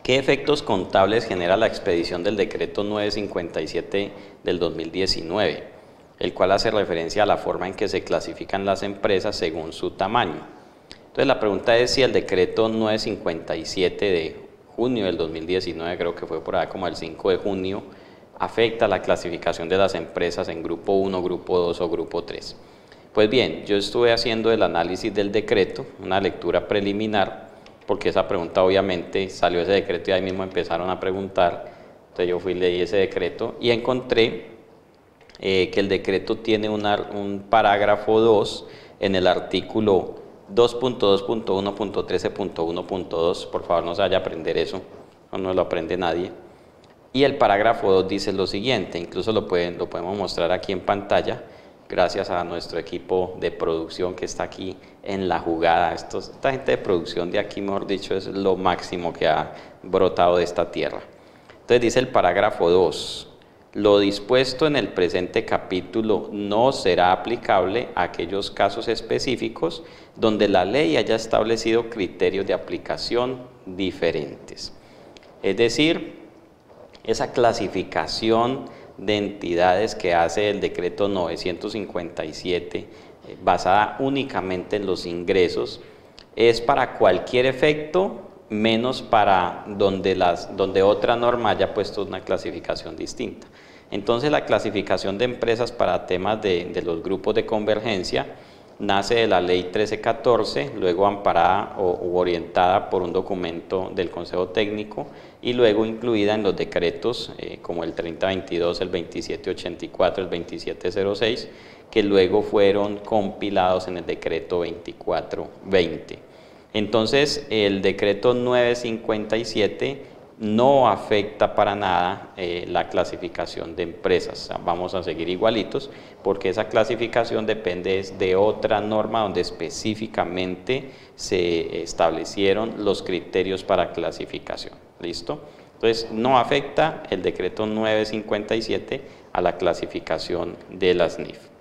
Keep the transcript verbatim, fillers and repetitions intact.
¿Qué efectos contables genera la expedición del decreto novecientos cincuenta y siete del dos mil diecinueve, el cual hace referencia a la forma en que se clasifican las empresas según su tamaño? Entonces la pregunta es si el decreto novecientos cincuenta y siete de junio del dos mil diecinueve, creo que fue por ahí como el cinco de junio, afecta la clasificación de las empresas en grupo uno, grupo dos o grupo tres. Pues bien, yo estuve haciendo el análisis del decreto, una lectura preliminar, porque esa pregunta obviamente salió ese decreto y ahí mismo empezaron a preguntar. Entonces yo fui y leí ese decreto y encontré eh, que el decreto tiene una, un parágrafo dos en el artículo dos punto dos punto uno punto trece punto uno punto dos, por favor no se vaya a aprender eso, no, no lo aprende nadie. Y el parágrafo dos dice lo siguiente, incluso lo, pueden, lo podemos mostrar aquí en pantalla, gracias a nuestro equipo de producción que está aquí en la jugada. Estos, esta gente de producción de aquí, mejor dicho, es lo máximo que ha brotado de esta tierra. Entonces dice el parágrafo dos, lo dispuesto en el presente capítulo no será aplicable a aquellos casos específicos donde la ley haya establecido criterios de aplicación diferentes. Es decir, esa clasificación de entidades que hace el decreto novecientos cincuenta y siete, eh, basada únicamente en los ingresos, es para cualquier efecto, menos para donde, las, donde otra norma haya puesto una clasificación distinta. Entonces la clasificación de empresas para temas de, de los grupos de convergencia nace de la ley trece catorce, luego amparada o, o orientada por un documento del Consejo Técnico y luego incluida en los decretos eh, como el treinta veintidós, el veintisiete ochenta y cuatro, el veintisiete cero seis, que luego fueron compilados en el decreto veinticuatro veinte. Entonces el decreto novecientos cincuenta y siete no afecta para nada eh, la clasificación de empresas. O sea, vamos a seguir igualitos porque esa clasificación depende de otra norma donde específicamente se establecieron los criterios para clasificación. ¿Listo? Entonces no afecta el decreto novecientos cincuenta y siete a la clasificación de las N I F.